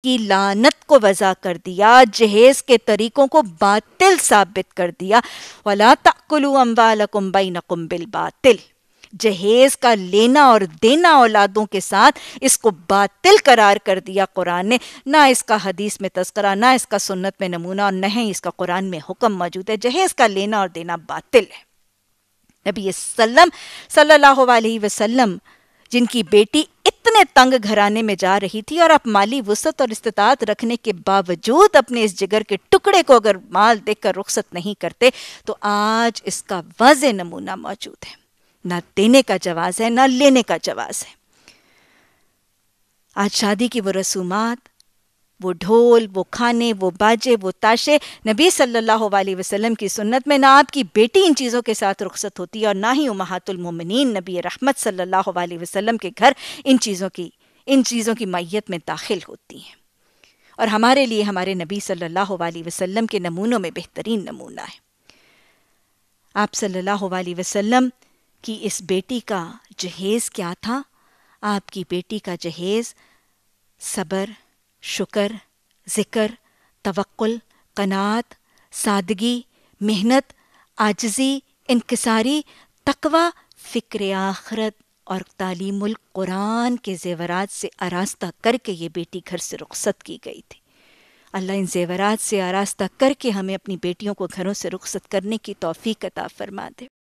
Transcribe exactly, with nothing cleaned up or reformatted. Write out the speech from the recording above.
کی لعنت کو وضع کر دیا، جہیز کے طریقوں کو باطل ثابت کر دیا۔ وَلَا تَأْكُلُوا أَمْوَالَكُمْ بَيْنَكُمْ بِالْبَاطِلِ، جہیز کا لینا اور دینا اولادوں کے ساتھ اس کو باطل قرار کر دیا قرآن نے۔ نہ اس کا حدیث میں تذکرہ، نہ اس کا سنت میں نمونہ، اور نہ ہی اس کا قرآن میں حکم موجود ہے۔ جہیز کا لینا اور دینا باطل ہے۔ نبی سلم صلی اللہ علیہ وسلم جن کی بیٹی اتنے تنگ گھرانے میں جا رہی تھی، اور آپ مالی وسعت اور استطاعت رکھنے کے باوجود اپنے اس جگر کے ٹکڑے کو اگر مال دیکھ کر رخصت نہیں کرتے، تو آج اس کا واضح نمونہ موجود ہے۔ نہ دینے کا جواز ہے، نہ لینے کا جواز ہے۔ آج شادی کی وہ رسومات، وہ ڈھول، وہ کھانے، وہ باجے، وہ تاشے، نبی صلی اللہ علیہ وسلم کی سنت میں نہ آپ کی بیٹی ان چیزوں کے ساتھ رخصت ہوتی ہے، اور نہ ہی امہات المومنین نبی رحمت صلی اللہ علیہ وسلم کے گھر ان چیزوں کی ان چیزوں کی مائیت میں داخل ہوتی ہیں۔ اور ہمارے لیے ہمارے نبی صلی اللہ علیہ وسلم کے نمونوں میں بہترین نمونہ ہے۔ آپ صلی اللہ علیہ وسلم کی اس بیٹی کا جہیز کیا تھا؟ آپ کی بیٹی کا جہیز صبر، شکر، ذکر، توکل، قناعت، سادگی، محنت، عاجزی، انکساری، تقوی، فکر آخرت اور تعلیم القرآن کے زیورات سے آراستہ کر کے یہ بیٹی گھر سے رخصت کی گئی تھی۔ اللہ ان زیورات سے آراستہ کر کے ہمیں اپنی بیٹیوں کو گھروں سے رخصت کرنے کی توفیق عطا فرما دے۔